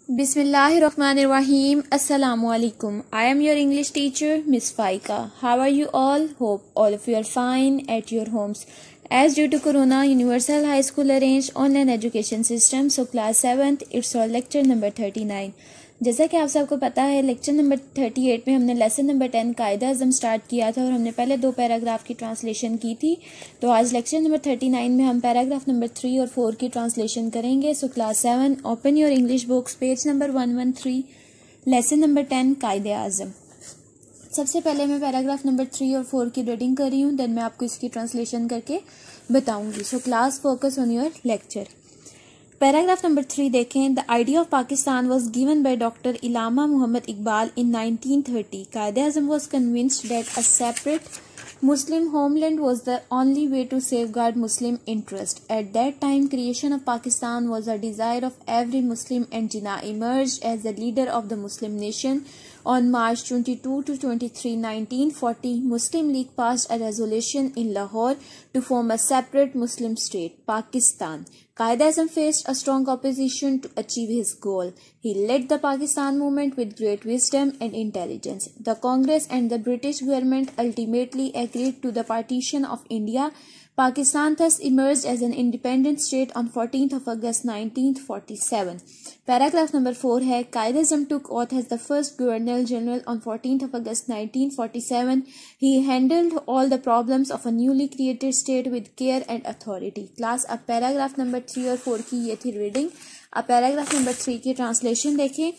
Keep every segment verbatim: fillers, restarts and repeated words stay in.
Bismillahirrahmanirrahim. Assalamu alaikum. I am your English teacher, Miss Faika. How are you all? Hope all of you are fine at your homes. As due to Corona, Universal High School arranged online education system. So class seventh, it's our lecture number thirty-nine. जैसा कि आप सबको पता है, lecture number अड़तीस में हमने lesson number ten Quaid अज़म start किया था और हमने पहले दो पैराग्राफ की ट्रांसलेशन की थी। तो आज लेक्चर नंबर उनतीस में हम पैराग्राफ नंबर थ्री और फोर की ट्रांसलेशन करेंगे। So class seven, open your English books, page number one one three, lesson number ten Quaid Azam. सबसे पहले मैं पैराग्राफ नंबर थ्री और फोर की रीडिंग कर रही हूँ, देन मैं आपको इसकी ट्रांसलेशन करके बताऊँगी। So class focus on your lecture. Paragraph number three देखें। The idea of Pakistan was given by doctor Allama Muhammad Iqbal in nineteen thirty. Quaid Azam was convinced that a separate Muslim homeland was the only way to safeguard Muslim interest. At that time, creation of Pakistan was a desire of every Muslim, and Jinnah emerged as the leader of the Muslim nation. On March twenty-second to twenty-third, nineteen forty, Muslim League passed a resolution in Lahore to form a separate Muslim state, Pakistan. Qaid-e-Azam faced a strong opposition to achieve his goal. He led the Pakistan movement with great wisdom and intelligence. The Congress and the British government ultimately agreed to the partition of India. Pakistan thus emerged as an independent state on fourteenth of August nineteen forty-seven. Paragraph number four है. Qaid-e-Azam took oath as the first Governor General on fourteenth of August nineteen forty-seven. He handled all the problems of a newly created state with care and authority. Class, अब paragraph number three और four की ये थी reading. अब paragraph number three की translation देखें।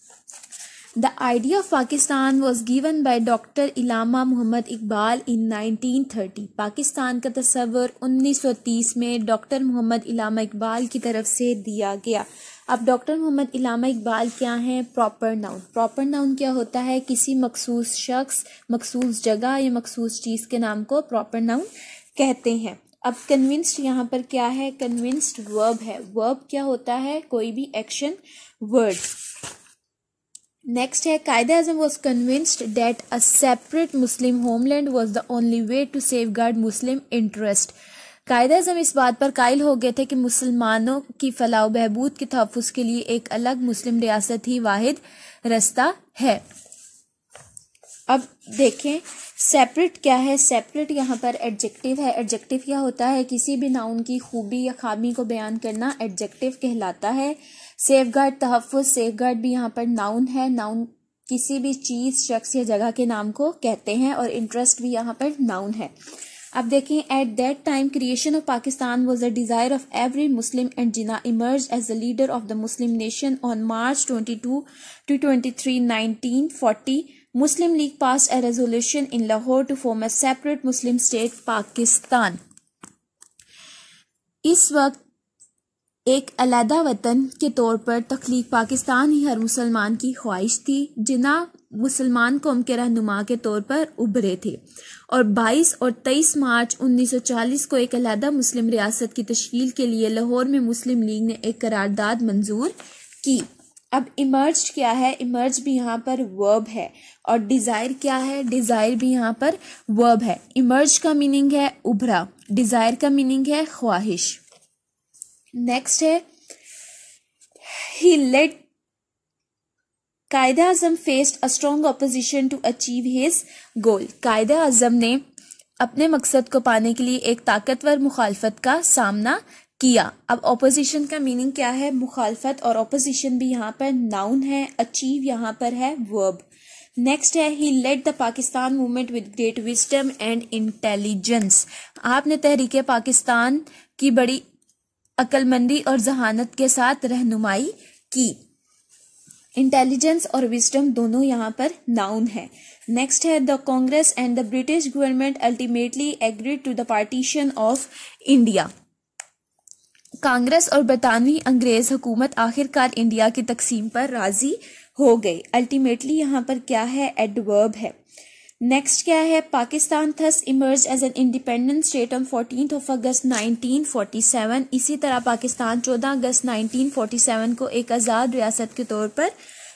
The idea of Pakistan was given by doctor Allama Muhammad Iqbal in nineteen thirty. Pakistan का तस्वर उन्नीस सौ तीस में डॉक्टर मोहम्मद इलामा इकबाल की तरफ से दिया गया। अब डॉक्टर मोहम्मद इलामा इकबाल क्या हैं? Proper noun. प्रॉपर नाउन क्या होता है? किसी मखसूस शख्स, मखसूस जगह या मखसूस चीज़ के नाम को प्रॉपर नाउन कहते हैं। अब कन्विंस्ड यहाँ पर क्या है? कन्विंस्ड वर्ब है। वर्ब क्या होता है? कोई भी एक्शन वर्ड। नेक्स्ट है. Quaid-e-Azam was convinced that a separate Muslim homeland was the only way to safeguard Muslim interest. Quaid-e-Azam इस बात पर कायल हो गए थे कि मुसलमानों की फलाह बहबूद के तहफ़्फ़ुज़ के लिए एक अलग मुस्लिम रियासत ही वाहिद रास्ता है। अब देखें सेपरेट क्या है? सेपरेट यहाँ पर एडजेक्टिव है। एडजेक्टिव क्या होता है? किसी भी नाउन की खूबी या खामी को बयान करना एडजेक्टिव कहलाता है। सेफगार्ड, तहफ़्फ़ुज़, सेफगार्ड भी यहाँ पर नाउन है। नाउन किसी भी चीज़, शख्स या जगह के नाम को कहते हैं और इंटरेस्ट भी यहाँ पर नाउन है। अब देखें. At that time creation of Pakistan was a desire of every Muslim and Jinnah emerge as the leader of the Muslim nation on March twenty two to twenty three nineteen forty. Muslim League passed a resolution in Lahore to form a separate Muslim state, Pakistan. इस वक्त एक अलहदा वतन के तौर पर तख्लीक पाकिस्तान ही हर मुसलमान की ख्वाहिश थी। जिन्ना मुसलमान कौम के रहनुमा के तौर पर उभरे थे और बाईस और तेईस मार्च उन्नीस सौ चालीस को एक अलहदा मुस्लिम रियासत की तश्कील के लिए लाहौर में मुस्लिम लीग ने एक करारदाद मंजूर की। अब इमर्ज क्या है? इमर्ज भी यहाँ पर वर्ब है और डिज़ायर क्या है? डिज़ायर भी यहाँ पर वर्ब है। इमर्ज का मीनिंग है उभरा, डिज़ायर का मीनिंग है ख्वाहिश। नेक्स्ट है. He led Quaid-e-Azam faced a strong opposition to achieve his goal. Quaid-e-Azam ने अपने मकसद को पाने के लिए एक ताकतवर मुखालफत का सामना किया। अब ऑपोजिशन का मीनिंग क्या है? मुखालफत, और ऑपोजिशन भी यहाँ पर नाउन है। अचीव यहाँ पर है वर्ब। नेक्स्ट है. He led the Pakistan movement with great wisdom and intelligence. आपने तहरीक पाकिस्तान की बड़ी अक्लमंदी और जहानत के साथ रहनुमाई की। इंटेलिजेंस और विजडम दोनों यहाँ पर नाउन है। नेक्स्ट है. The Congress and the British government ultimately agreed to the partition of India. Congress और बरतानवी अंग्रेज हुकूमत आखिरकार इंडिया की तकसीम पर राजी हो गई। अल्टीमेटली यहाँ पर क्या है? एडवर्ब है। नेक्स्ट क्या है? Pakistan thus emerge as an independent state on fourteenth of August nineteen forty seven. इसी तरह पाकिस्तान चौदह अगस्त नाइनटीन फोर्टी सेवन को एक आज़ाद रियासत के तौर पर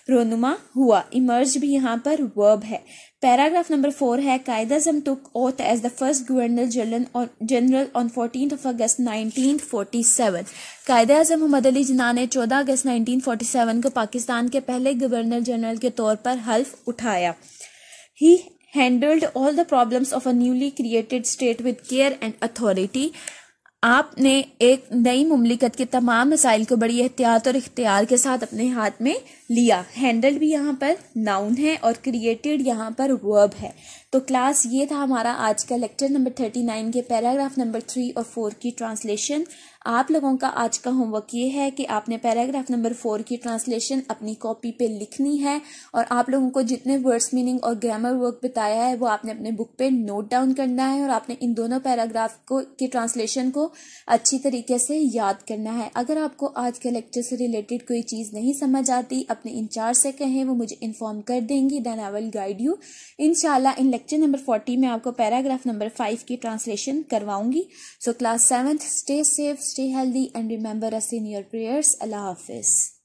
रोनुमा हुआ। इमर्ज भी यहाँ पर वर्ब है। पैराग्राफ नंबर फोर है Quaid Azam took oath as the first governor general general on fourteen of August nineteen forty seven. Quaid Azam Muhammad Ali Jinnah ने चौदह अगस्त नाइनटीन फोर्टी सेवन को पाकिस्तान के पहले गवर्नर जनरल के तौर पर हल्फ उठाया। He handled all the problems of a newly created state with care and authority. आपने एक नई मुमलिकत के तमाम मसाइल को बड़ी एहतियात और इख्तियार के साथ अपने हाथ में लिया। हैंडल भी यहाँ पर नाउन है और क्रिएटेड यहाँ पर वर्ब है। तो क्लास ये था हमारा आज का लेक्चर नंबर थर्टी नाइन के पैराग्राफ नंबर थ्री और फोर की ट्रांसलेशन। आप लोगों का आज का होमवर्क ये है कि आपने पैराग्राफ नंबर फोर की ट्रांसलेशन अपनी कॉपी पे लिखनी है और आप लोगों को जितने वर्ड्स मीनिंग और ग्रामर वर्क बताया है वो आपने अपने बुक पे नोट डाउन करना है और आपने इन दोनों पैराग्राफ को की ट्रांसलेशन को अच्छी तरीके से याद करना है। अगर आपको आज के लेक्चर से रिलेटेड कोई चीज़ नहीं समझ आती अपने इंचार्ज से कहें, वो मुझे इन्फॉर्म कर देंगी, then I will guide you. इंशाल्लाह इन लेक्चर नंबर फोर्टी में आपको पैराग्राफ नंबर फाइव की ट्रांसलेशन करवाऊंगी। So class seventh, stay safe, stay healthy and remember us in your prayers. Allah Hafiz.